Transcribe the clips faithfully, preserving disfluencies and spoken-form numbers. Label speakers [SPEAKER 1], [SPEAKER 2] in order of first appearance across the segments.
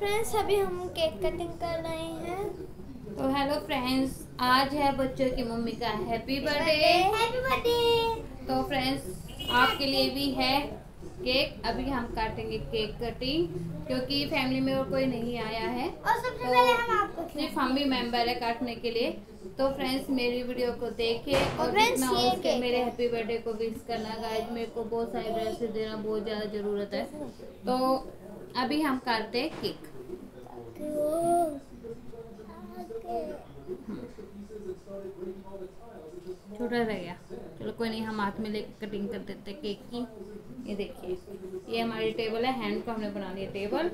[SPEAKER 1] Friends अभी हम cake cutting कर रहे हैं।
[SPEAKER 2] तो हेलो फ्रेंड्स, आज है बच्चों की मम्मी का हैप्पी बर्थडे।
[SPEAKER 1] Happy birthday.
[SPEAKER 2] तो फ्रेंड्स आपके लिए भी है केक। अभी हम काटेंगे केक कटिंग, क्योंकि फैमिली में और कोई नहीं आया है
[SPEAKER 1] और सबसे
[SPEAKER 2] तो
[SPEAKER 1] पहले हम आपको
[SPEAKER 2] सिर्फ हम भी मेंबर है काटने के लिए। तो फ्रेंड्स मेरी वीडियो को देखे और जितना हो सके मेरे हैप्पी बर्थडे को विश करना। गाइस मेरे को बहुत सारे ड्रेसेस देना बहुत ज़्यादा ज़रूरत है, तो अभी हम काटते हैं केक। छोटा रह गया, चलो कोई नहीं, हम हाथ में लेकर कटिंग कर देते हैं केक की। ये देखिए, ये हमारी टेबल है, हैंड को हमने बना लिया टेबल।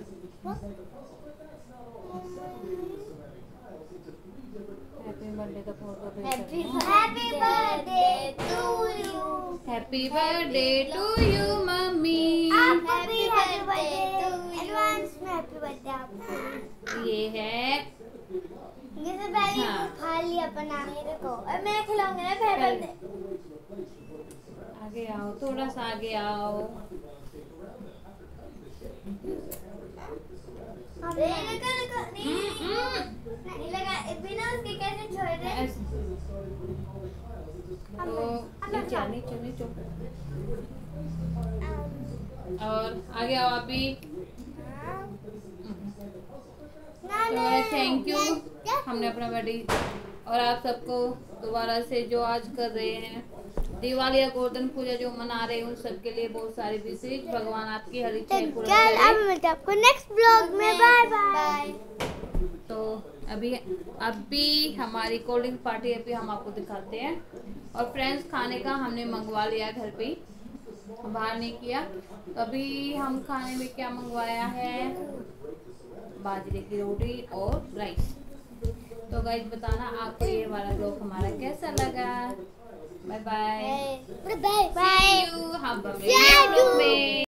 [SPEAKER 2] हैप्पी बर्थडे का photo,
[SPEAKER 1] happy birthday to you,
[SPEAKER 2] happy birthday to you mummy,
[SPEAKER 1] आपको भी हैप्पी बर्थडे एडवांस में हैप्पी बर्थडे आपको।
[SPEAKER 2] ये है
[SPEAKER 1] ये तो पहले
[SPEAKER 2] हाँ।
[SPEAKER 1] खा लिया बना मेरे को, और मैं खिलाऊंगा ना हैप्पी बर्थडे।
[SPEAKER 2] आगे आओ, थोड़ा सा आगे आओ।
[SPEAKER 1] नहीं लगा लगा नहीं नहीं लगा, बिना उसके कैसे छोड़ दे।
[SPEAKER 2] ऐसे। तो नीचे नीचे नीचे और आगे आओ अभी। तो थैंक यू, हमने अपना बर्थडे और आप सबको दोबारा से जो आज कर रहे हैं दिवाली या गोवर्धन पूजा जो मना रहे हैं उन सब के लिए बहुत सारी विशेष। भगवान आपकी हर इच्छा पूरा करे।
[SPEAKER 1] अब मिलते हैं आपको नेक्स्ट ब्लॉग में। Bye bye.
[SPEAKER 2] तो अभी अभी हमारी कोल्ड ड्रिंक पार्टी अभी हम आपको दिखाते हैं। और फ्रेंड्स खाने का हमने मंगवा लिया घर पे ही, बाहर नहीं किया। तो अभी हम खाने में क्या मंगवाया है, बाजरे की रोटी और राइस। तो गाइस बताना आपको ये वाला ब्लॉग हमारा कैसा लगा। Bye bye
[SPEAKER 1] bye bye.
[SPEAKER 2] हम अगले ब्लॉग में।